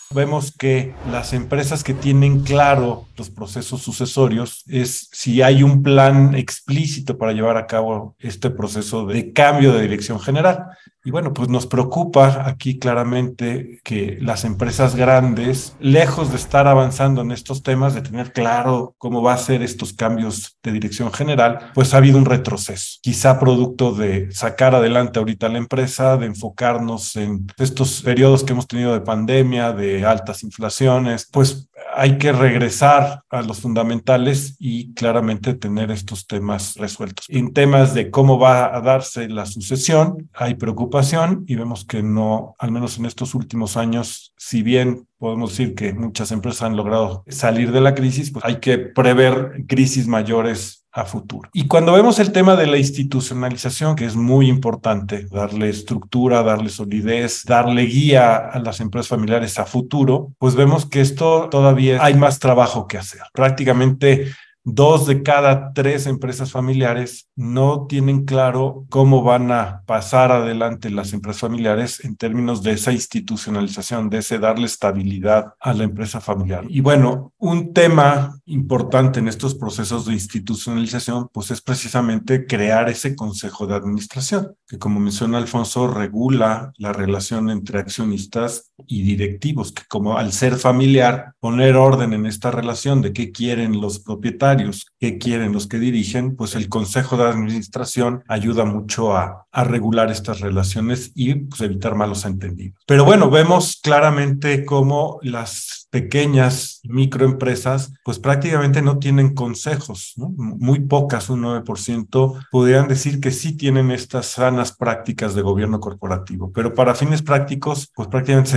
Vemos que las empresas que tienen claro los procesos sucesorios es si hay un plan explícito para llevar a cabo este proceso de cambio de dirección general. Y bueno, pues nos preocupa aquí claramente que las empresas grandes, lejos de estar avanzando en estos temas, de tener claro cómo va a ser estos cambios de dirección general, pues ha habido un retroceso. Quizá producto de sacar adelante ahorita la empresa, de enfocarnos en estos periodos que hemos tenido de pandemia, de altas inflaciones, pues hay que regresar a los fundamentales y claramente tener estos temas resueltos. En temas de cómo va a darse la sucesión, hay preocupación y vemos que no, al menos en estos últimos años, si bien podemos decir que muchas empresas han logrado salir de la crisis, pues hay que prever crisis mayores a futuro. Y cuando vemos el tema de la institucionalización, que es muy importante, darle estructura, darle solidez, darle guía a las empresas familiares a futuro, pues vemos que esto todavía hay más trabajo que hacer. Prácticamente 2 de cada 3 empresas familiares no tienen claro cómo van a pasar adelante las empresas familiares en términos de esa institucionalización, de ese darle estabilidad a la empresa familiar. Y bueno, un tema importante en estos procesos de institucionalización, pues es precisamente crear ese consejo de administración, que como menciona Alfonso, regula la relación entre accionistas y directivos, que como al ser familiar, poner orden en esta relación de qué quieren los propietarios, qué quieren los que dirigen, pues el Consejo de Administración ayuda mucho a regular estas relaciones y pues, evitar malos entendidos. Pero bueno, vemos claramente cómo las pequeñas microempresas pues prácticamente no tienen consejos, ¿no? Muy pocas, un 9%, podrían decir que sí tienen estas sanas prácticas de gobierno corporativo, pero para fines prácticos pues prácticamente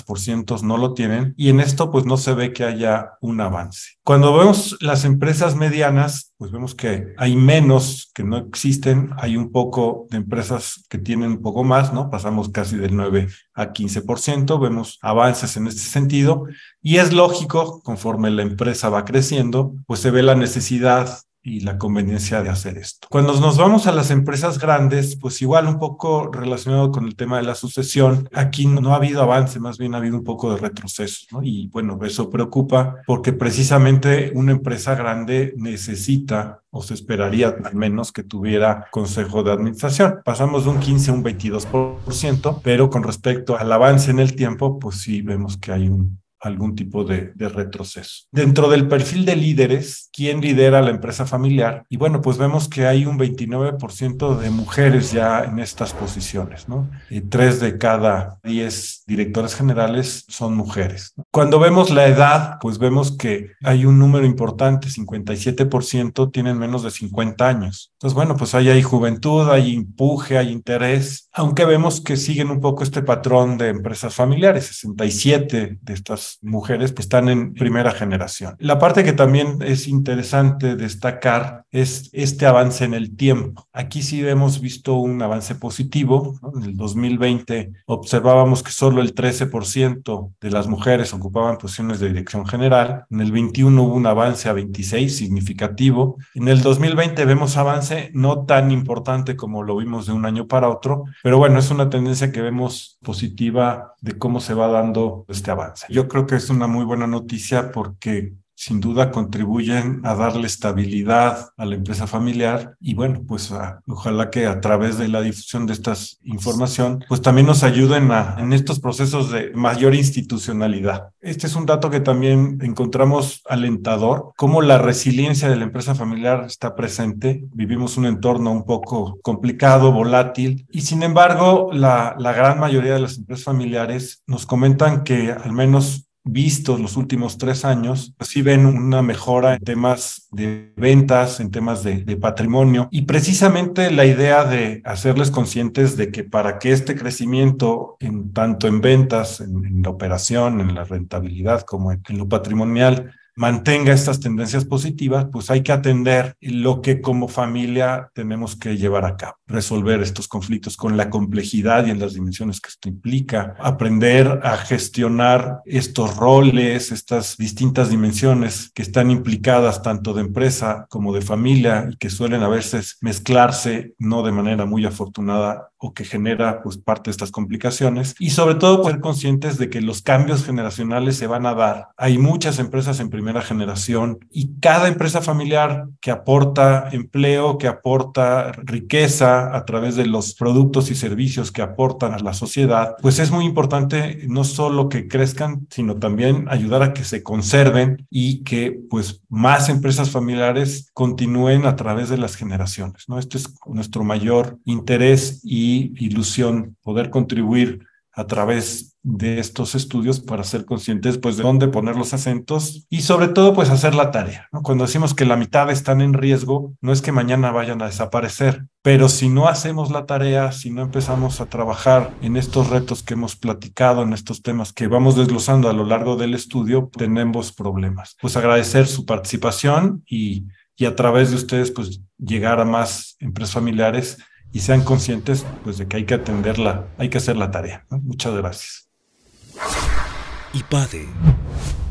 70% no lo tienen y en esto pues no se ve que haya un avance. Cuando vemos las empresas medianas, pues vemos que hay menos que no existen, hay un poco de empresas que tienen un poco más, ¿no? Pasamos casi del 9 a 15%, vemos avances en este sentido y es lógico, conforme la empresa va creciendo, pues se ve la necesidad y la conveniencia de hacer esto. Cuando nos vamos a las empresas grandes, pues igual un poco relacionado con el tema de la sucesión, aquí no ha habido avance, más bien ha habido un poco de retroceso, ¿no? Y bueno, eso preocupa porque precisamente una empresa grande necesita o se esperaría al menos que tuviera consejo de administración. Pasamos de un 15 a un 22%, pero con respecto al avance en el tiempo, pues sí vemos que hay algún tipo de retroceso. Dentro del perfil de líderes, ¿quién lidera la empresa familiar? Y bueno, pues vemos que hay un 29% de mujeres ya en estas posiciones, ¿no? Y 3 de cada 10 directores generales son mujeres, ¿no? Cuando vemos la edad, pues vemos que hay un número importante, 57% tienen menos de 50 años. Entonces, bueno, pues ahí hay juventud, hay empuje, hay interés, aunque vemos que siguen un poco este patrón de empresas familiares, 67 de estas mujeres que están en primera generación. La parte que también es interesante destacar es este avance en el tiempo. Aquí sí hemos visto un avance positivo, ¿no? En el 2020 observábamos que solo el 13% de las mujeres ocupaban posiciones de dirección general. En el 21 hubo un avance a 26, significativo. En el 2020 vemos avance no tan importante como lo vimos de un año para otro, pero bueno, es una tendencia que vemos positiva de cómo se va dando este avance. Yo creo que es una muy buena noticia porque sin duda contribuyen a darle estabilidad a la empresa familiar y bueno, pues ojalá que a través de la difusión de esta información, pues también nos ayuden en estos procesos de mayor institucionalidad. Este es un dato que también encontramos alentador, cómo la resiliencia de la empresa familiar está presente. Vivimos un entorno un poco complicado, volátil y sin embargo, la gran mayoría de las empresas familiares nos comentan que al menos vistos los últimos 3 años, pues sí ven una mejora en temas de ventas, en temas de patrimonio y precisamente la idea de hacerles conscientes de que para que este crecimiento, tanto en ventas, en la operación, en la rentabilidad como en lo patrimonial, mantenga estas tendencias positivas, pues hay que atender lo que como familia tenemos que llevar a cabo, resolver estos conflictos con la complejidad y en las dimensiones que esto implica, aprender a gestionar estos roles, estas distintas dimensiones que están implicadas tanto de empresa como de familia y que suelen a veces mezclarse, no de manera muy afortunada o que genera pues parte de estas complicaciones, y sobre todo ser conscientes de que los cambios generacionales se van a dar. Hay muchas empresas en primera generación y cada empresa familiar que aporta empleo, que aporta riqueza a través de los productos y servicios que aportan a la sociedad, pues es muy importante no solo que crezcan, sino también ayudar a que se conserven y que pues más empresas familiares continúen a través de las generaciones, ¿no? Este es nuestro mayor interés y ilusión, poder contribuir a través de estos estudios para ser conscientes pues de dónde poner los acentos y sobre todo pues hacer la tarea, ¿no? Cuando decimos que la mitad están en riesgo, no es que mañana vayan a desaparecer, pero si no hacemos la tarea, si no empezamos a trabajar en estos retos que hemos platicado, en estos temas que vamos desglosando a lo largo del estudio, tenemos problemas. Pues agradecer su participación y a través de ustedes pues llegar a más empresas familiares y sean conscientes pues de que hay que atenderla, hay que hacer la tarea, ¿no? Muchas gracias. IPADE